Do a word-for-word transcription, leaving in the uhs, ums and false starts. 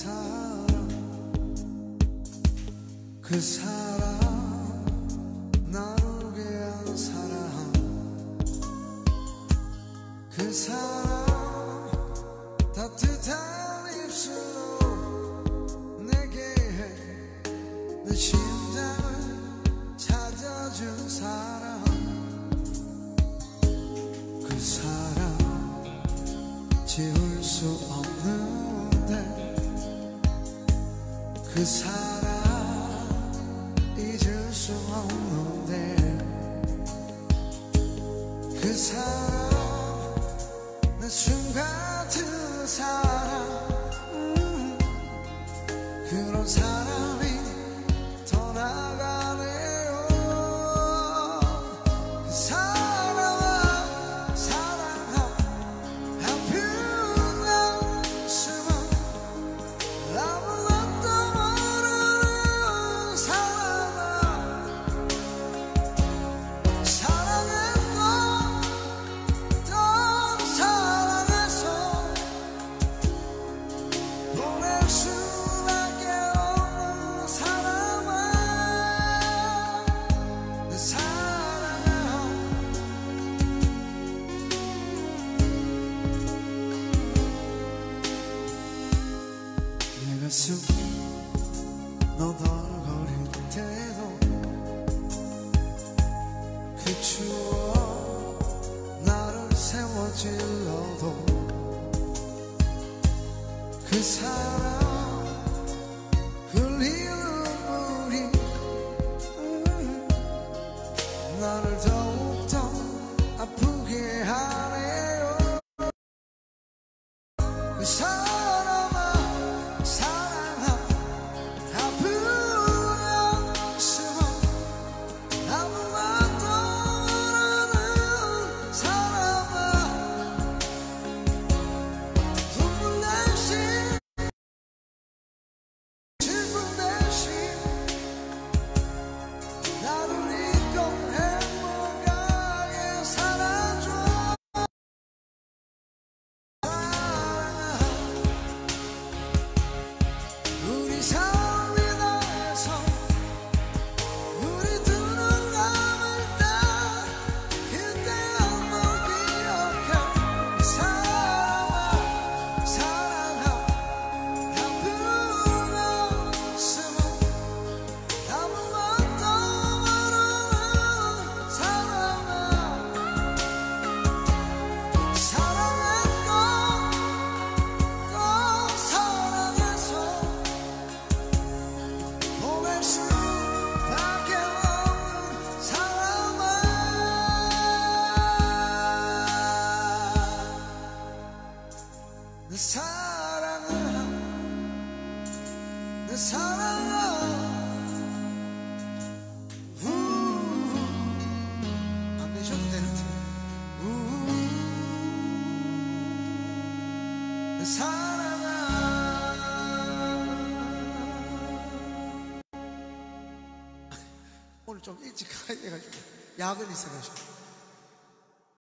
사람, 그 사람, 나를 위한 사람, 그 사람, 따뜻한 입술로 내게 내 심장을 찾아준 사람, 그 사람 지울 수 없는데, 그 사람 잊을 수 없는데, 그 사람 내 숨 같은 사람, 음, 그런 사람이 떠나가네요. 그 사람아 사랑하고 아픈 가슴은 아무것도 모르는 사람아, 사랑했고 또 사랑해서 보낼 수밖에 없는 사람아, 내 사랑아. 내 가슴 너덜거릴 때도 그 추억 나를 세워질러도, 그 사람 흘리는 눈물이 음, 나를 더욱더 아프게 하네요. 그 사람아 사랑하고 아픈 가슴은 아무것도 모르는 사람아, 눈물 대신 슬픈 대신 나를 잊고 행복하게 살아줘. 사랑아, 우리 삶이 다해서 우리 두 눈 감을 때 그때 한번 기억해. 사랑아 사랑하고 아픈 가슴은 아무것도 모르는 사람아, 사랑했고 또 사랑해서 보낼 수밖에 없는 사람아, 내 사랑아, 내 사랑아. 우, 안 내셔도 되는데. 우, 내 사랑아. 오늘 좀 일찍 가야 돼가지고 야근이 있어가지고